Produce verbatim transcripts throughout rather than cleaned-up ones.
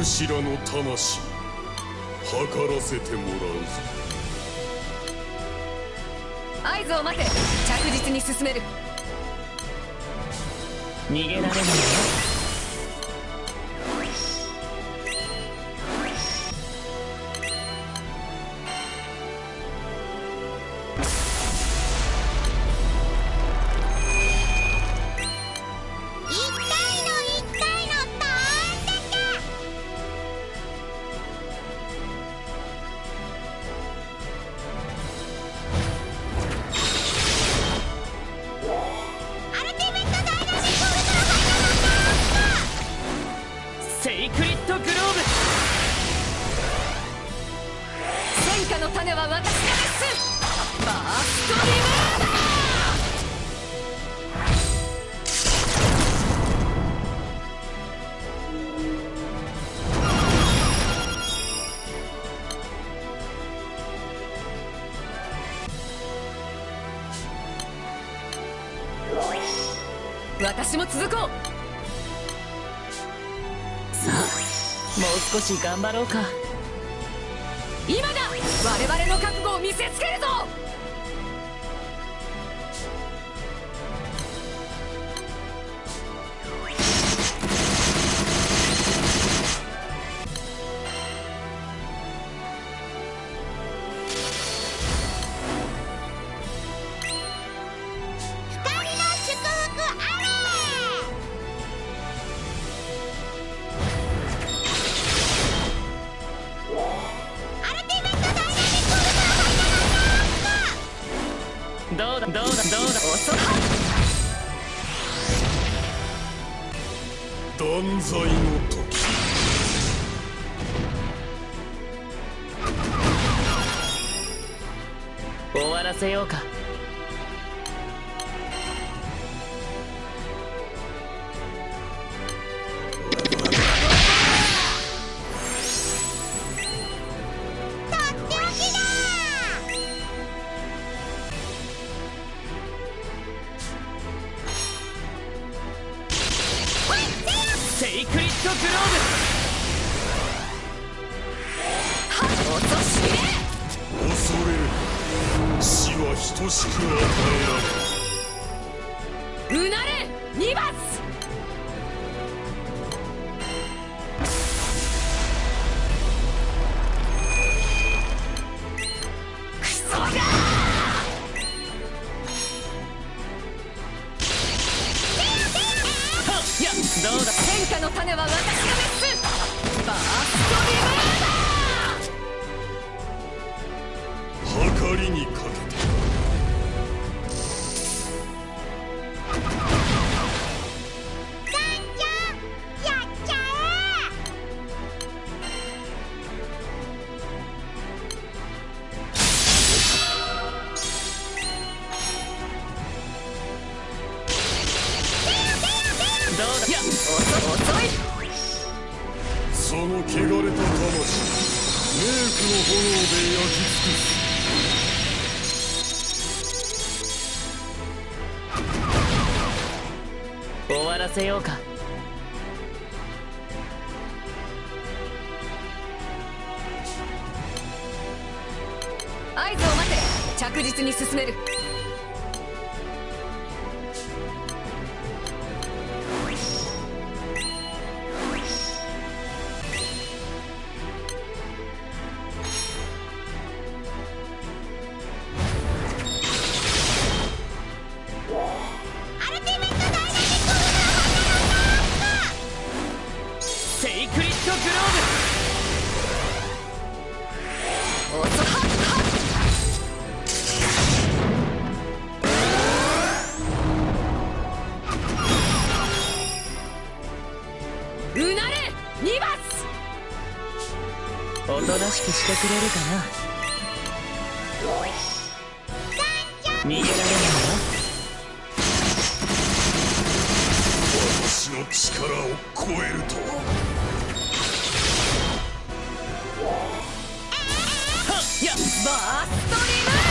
主らの魂測らせてもらうぞ。 合図を待て。着実に進める。 逃げられないよ。 私も続こう。 さあ、もう少し頑張ろうか。 今だ。我々の覚悟を見せつけるぞ。 どうだどうだどうだ遅い。 断罪の時。 終わらせようか。セイクリッドグローブ。 はっ、落とし入れ。 恐れる。死は等しく与えられる。うなれ二罰。クソがー。 いや、どうだ。 天下の種は私が滅す。バーストリムーダー。 計りにかけて。 どうだ。いや、遅い。 その汚れた魂、冥府の炎で焼き尽くす。 終わらせようか。 合図を待て。着実に進める。 セイクリッドグローブ。 遅はっはっ。うなれ二罰。 おとなしくしてくれるかな。逃げられないよ。 私の力を超えるとは。 いや、 バーストリムー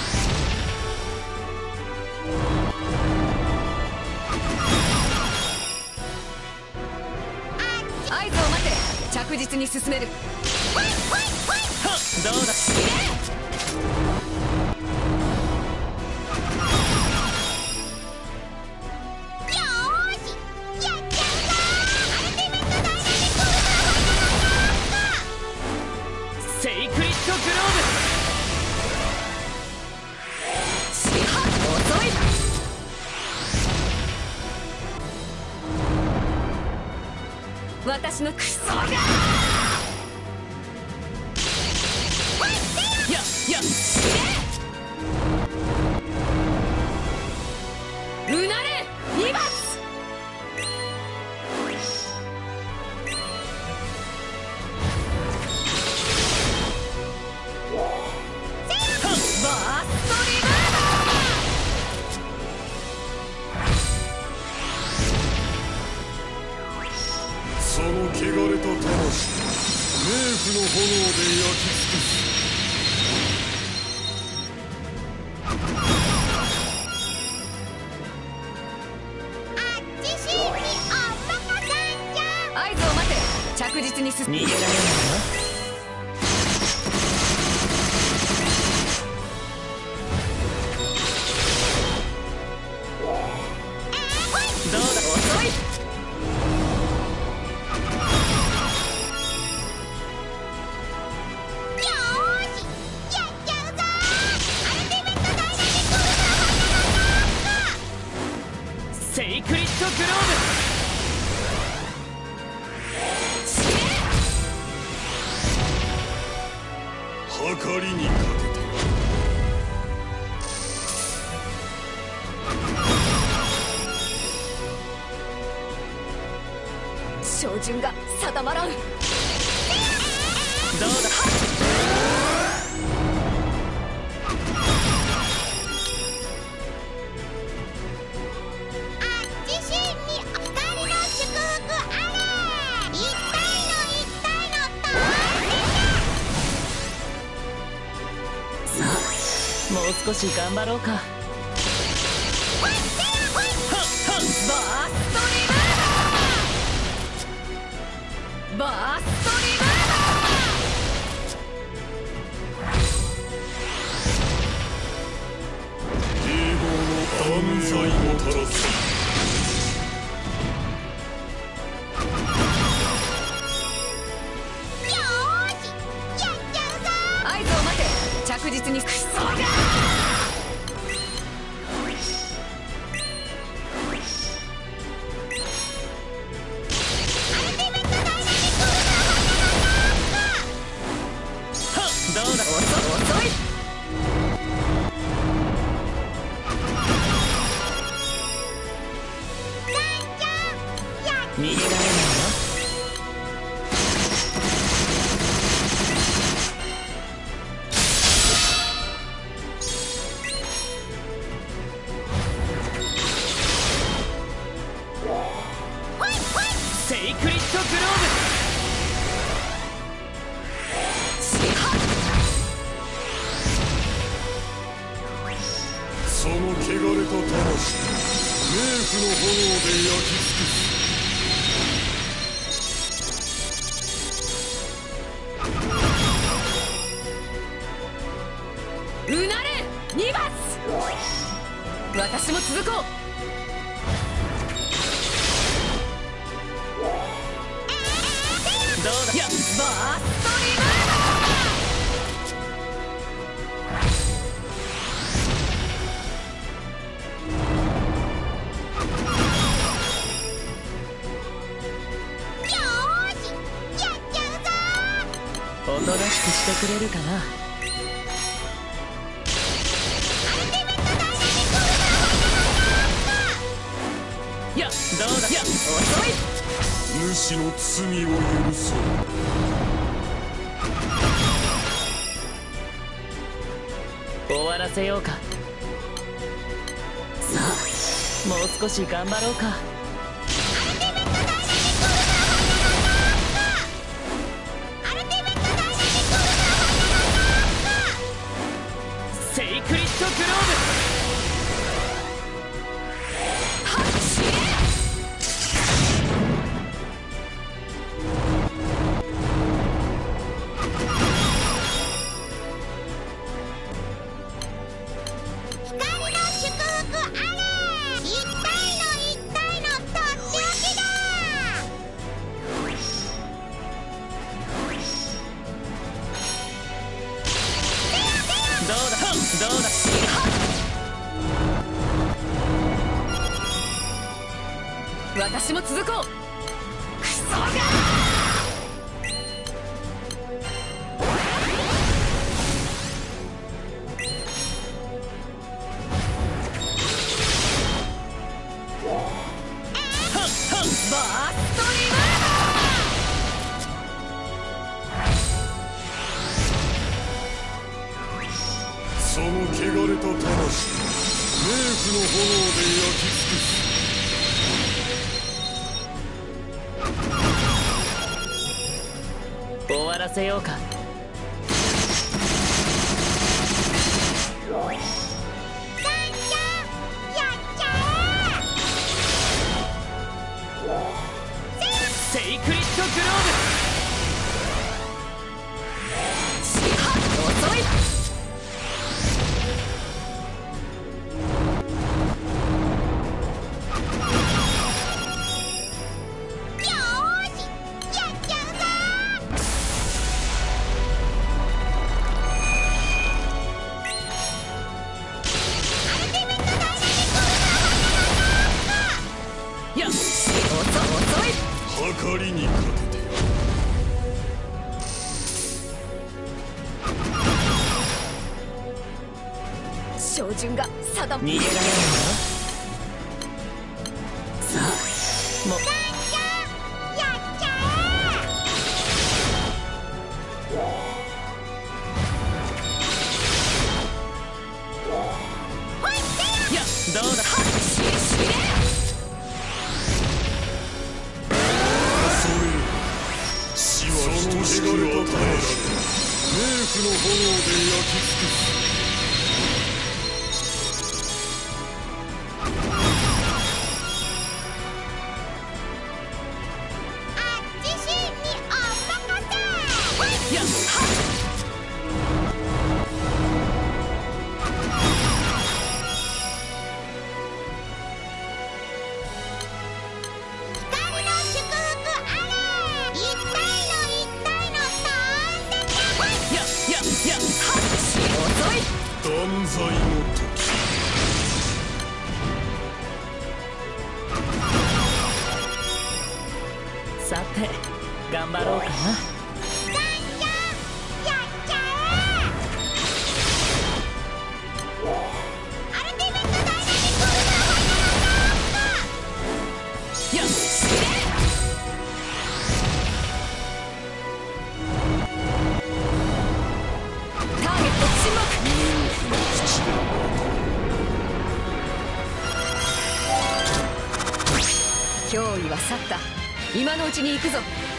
ダー。 合図を待て。着実に進める。 はっどうだ。セイクリッドグローブ。 遅い。私のクソがややうなれにばつ。バーストリバその汚れた魂、冥府の炎で焼き尽くす。 合図を待て。着実に進逃げられないよ。どうだ。遅い。セイクリッドグローブ。計りにかけて照準が定まらん。 どうだ。もう少し頑張ろうか。はっはっバーストリバーバーストリバ永劫の断罪もたらす。 合図を待て。着実にクソがどうだ。遅い。逃げられないよ。セイクリッドグローその汚れた魂、冥府の炎で焼き尽くす。 うなれにばつ。私も続こう。 ブ。どうだ。やバーストリバおとなしくしてくれるかな。やどうだ。や遅い。 主の罪を許そう。 終わらせようか。さあもう少し頑張ろうか。セイクリッドグローブ。 どうだどうだ私も続こう。クソがバーストリバその汚れた魂、冥府の炎で焼き尽くす。 終わらせようか。セイクリッドグローブ。 遅い。 計りにかけてやる。 照準が定逃げられないよ。さあもういやどうだ。 死は人しに与えられる。冥府の炎で焼き尽くす。断罪の時。 さて頑張ろうかな。 脅威は去った。今のうちに行くぞ。